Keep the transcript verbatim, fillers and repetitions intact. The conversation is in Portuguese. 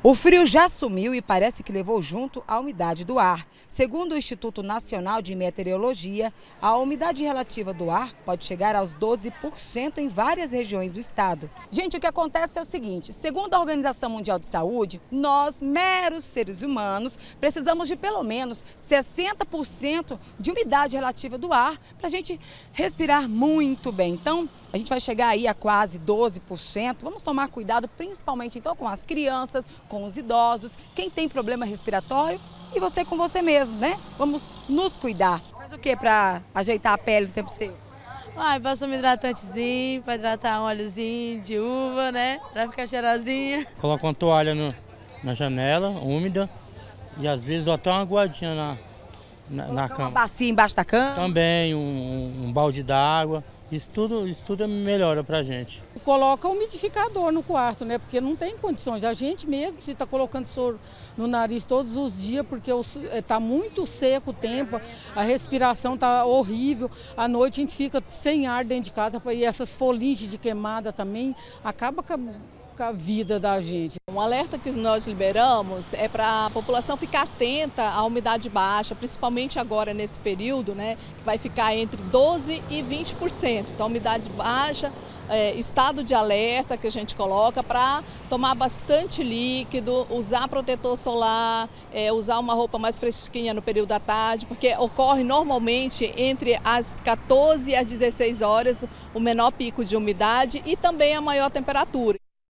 O frio já sumiu e parece que levou junto a umidade do ar. Segundo o Instituto Nacional de Meteorologia, a umidade relativa do ar pode chegar aos doze por cento em várias regiões do estado. Gente, o que acontece é o seguinte, segundo a Organização Mundial de Saúde, nós, meros seres humanos, precisamos de pelo menos sessenta por cento de umidade relativa do ar para a gente respirar muito bem. Então, a gente vai chegar aí a quase doze por cento. Vamos tomar cuidado, principalmente então com as crianças, com os idosos, quem tem problema respiratório e você com você mesmo, né? Vamos nos cuidar. Faz o que para ajeitar a pele no tempo seco? Ai, passa um hidratantezinho, para hidratar um óleozinho de uva, né? Para ficar cheirosinha. Coloco uma toalha no, na janela, úmida, e às vezes dou até uma aguadinha na, na, na cama. Uma bacia embaixo da cama? Também, um, um balde d'água. Isso tudo, isso tudo melhora pra gente. Coloca umidificador no quarto, né? Porque não tem condições. A gente mesmo, se está colocando soro no nariz todos os dias, porque está muito seco o tempo, a respiração está horrível. À noite a gente fica sem ar dentro de casa e essas folhinhas de queimada também acaba com a, com a vida da gente. Um alerta que nós liberamos é para a população ficar atenta à umidade baixa, principalmente agora nesse período, né, que vai ficar entre doze e vinte por cento. Então, umidade baixa, é, estado de alerta que a gente coloca para tomar bastante líquido, usar protetor solar, é, usar uma roupa mais fresquinha no período da tarde, porque ocorre normalmente entre as quatorze e as dezesseis horas o menor pico de umidade e também a maior temperatura.